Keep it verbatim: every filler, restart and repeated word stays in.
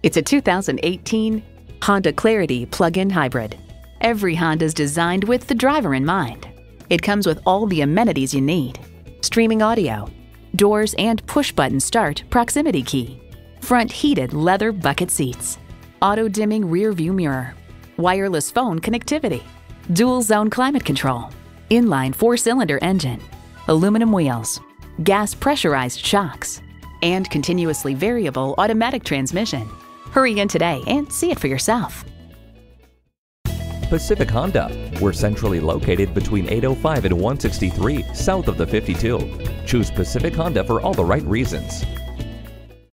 It's a two thousand eighteen Honda Clarity plug-in hybrid. Every Honda is designed with the driver in mind. It comes with all the amenities you need: streaming audio, doors and push-button start proximity key, front heated leather bucket seats, auto-dimming rear view mirror, wireless phone connectivity, dual zone climate control, inline four-cylinder engine, aluminum wheels, gas pressurized shocks, and continuously variable automatic transmission. Hurry in today and see it for yourself. Pacific Honda. We're centrally located between eight oh five and one sixty-three, south of the fifty-two. Choose Pacific Honda for all the right reasons.